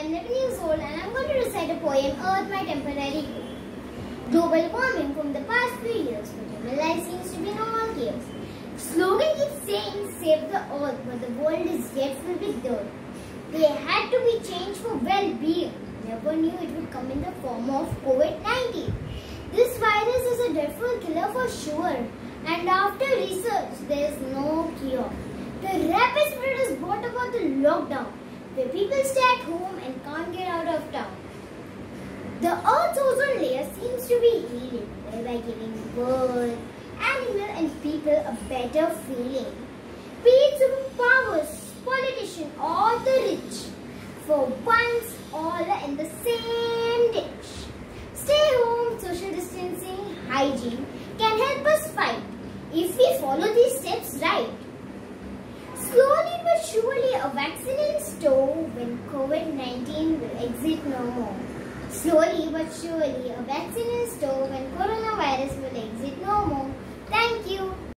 11 years old and I'm going to recite a poem, Earth My Temporary Home. Global warming from the past few years, but human life seems to be in all chaos. Slogan keeps saying, save the earth, but the world is yet filled with dirt. They had to be changed for well-being. Never knew it would come in the form of COVID-19. This virus is a dreadful killer for sure. And after research, there is no cure. The rapid spread has brought about the lockdown, where people stay at home and can't get out of town. The Earth's ozone layer seems to be healing, thereby giving birds, animals and people a better feeling. Be it superpowers, politicians or the rich, for once all are in the same ditch. Stay home, social distancing, hygiene can help us fight if we follow these steps right. Slowly but surely a vaccine in store when COVID-19 will exit no more. Slowly but surely a vaccine in store when Corona